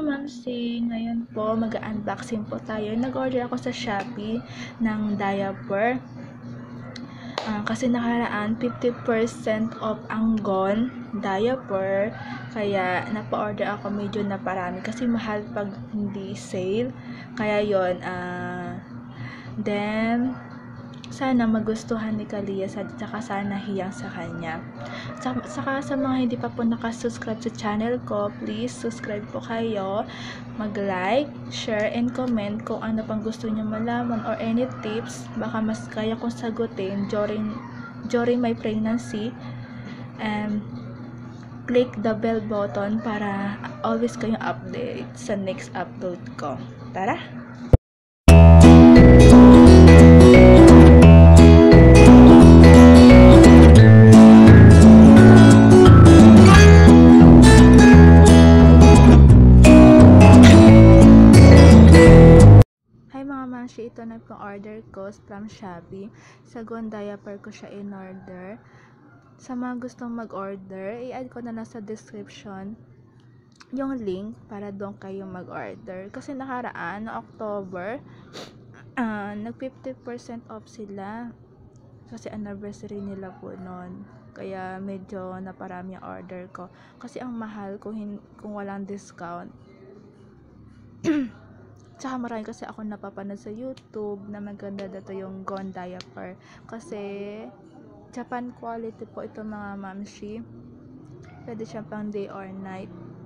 mamsi, ngayon po mag-unboxing po tayo. Nag-order ako sa Shopee ng diaper. Kasi nakaraan 50% off ang Gon diaper. Kaya napa-order ako, medyo naparami kasi mahal pag hindi sale. Kaya yon, then sana magustuhan ni Kalia, saka sana hiyang sa kanya. Saka sa mga hindi pa po nakasubscribe sa channel ko, please subscribe po kayo, mag-like, share, and comment kung ano pang gusto nyo malaman or any tips, baka mas kaya kong sagutin during my pregnancy. And click the bell button para always kayong update sa next upload ko. Tara! Ito na po order ko from Shopee. Sa Gon diaper ko siya in order. Sa mga gustong mag-order, i-add ko na lang sa description yung link para doon kayo mag-order. Kasi nakaraan, no October, nag 50% off sila. Kasi anniversary nila po noon. Kaya medyo naparami ang order ko. Kasi ang mahal kung walang discount. Tsaka marami kasi ako napapanood sa YouTube na maganda dito yung Gon diaper. Kasi Japan quality po ito mga mamshi. Pwede siya pang day or night.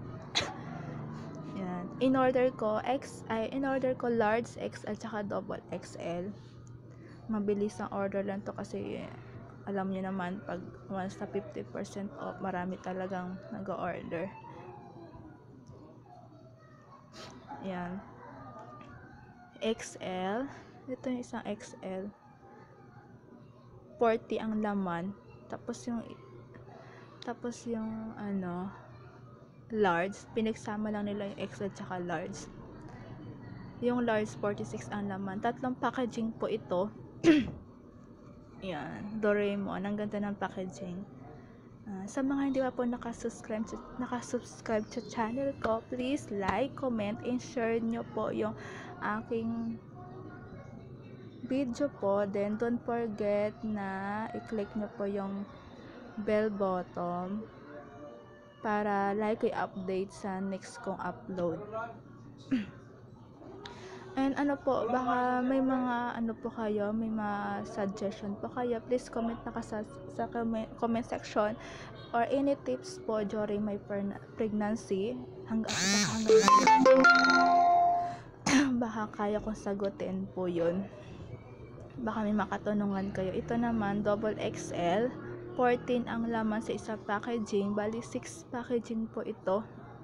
Yan. In order ko large XL tsaka double XL. Mabilis ang order lang to kasi alam niyo naman pag once na 50% off, marami talagang nag-order. Yan. XL, ito yung isang XL, 40 ang laman, tapos yung large, pinagsama lang nila yung XL tsaka large. Yung large 46 ang laman, tatlong packaging po ito. Yan, Doraemon, ang ganda ng packaging. Sa mga hindi pa po nakasubscribe sa channel ko, please like, comment, and share nyo po yung aking video po. Then don't forget na i-click nyo po yung bell button para like i-update sa next kong upload. And po, baka may mga po kayo, may mga suggestion po kayo, please comment na sa comment section, or any tips po during my pregnancy, hanggang baka kaya kong sagutin po yun. Baka may makatanungan kayo. Ito naman, double XL, 14 ang laman sa isang packaging, bali 6 packaging po ito.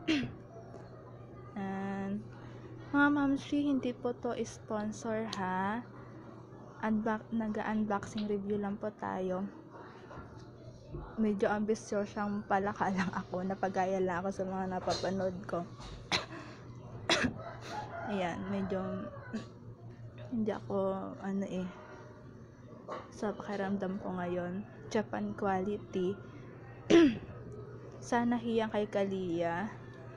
And mga mamshi, hindi po to sponsor ha. Nag-unboxing review lang po tayo. Medyo ambisyosang palaka lang ako, napagaya lang ako sa mga napapanood ko. Ayan, medyo hindi ako sa pakiramdam ko ngayon. Japan quality. Sana hiyang kay Kalia.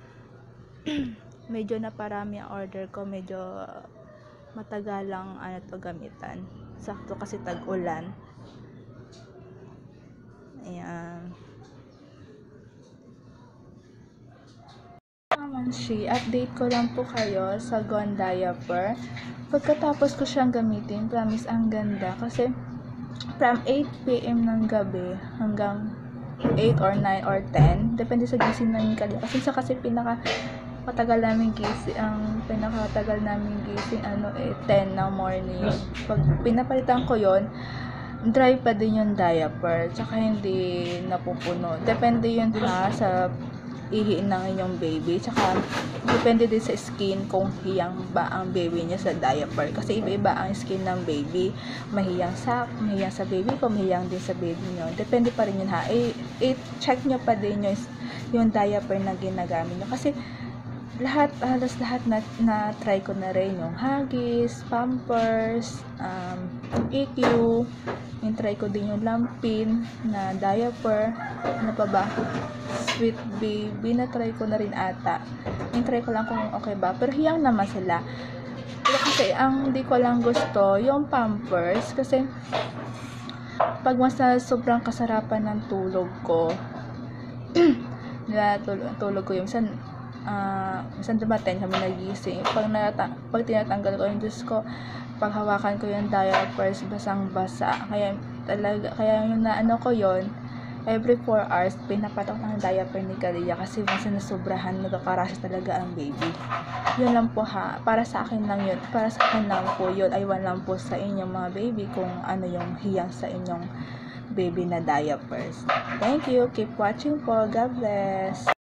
Medyo naparami ang order ko, medyo matagal lang to gamitan. Sakto kasi tag-ulan. Ayan. Update ko lang po kayo sa Gon diaper. Pagkatapos ko siyang gamitin, promise ang ganda kasi from 8 PM ng gabi hanggang 8 or 9 or 10, depende sa gising namin Kalia. Kasi pinakatagal namin gising 10 ng morning. Pag pinapalitan ko yon, dry pa din yung diaper, tsaka hindi napupuno. Depende yun sa ihi ng inyong baby, tsaka depende din sa skin kung hiyang ba ang baby niya sa diaper, kasi iba-iba ang skin ng baby. Mahiyang sa baby ko, mahiyang din sa baby niyo. Depende pa rin yun ha. I-check nyo pa din yung diaper na ginagamit nyo, kasi halos lahat na try ko na rin, yung Huggies, Pampers, EQ, yung try ko din yung Lampin na diaper, ano pa ba, Sweet Baby, na try ko na rin ata, yung try ko lang kung okay ba, pero hiyang naman sila. Pero kasi ang di ko lang gusto yung Pampers, kasi pag mas na sobrang kasarapan ng tulog ko, tulog ko yung minsan dumating kami nagising, pag tinatanggal ko yung Diyos ko, pag hawakan ko yung diapers, basang basa, kaya yung naano ko yon, every 4 hours pinapatok ng diaper ni Kalia, kasi minsan nasobrahan, nagkakarasya talaga ang baby. Yun lang po ha, para sa akin lang po yun. Aywan lang po sa inyong mga baby kung ano yung hiyang sa inyong baby na diapers. Thank you, keep watching po, God bless.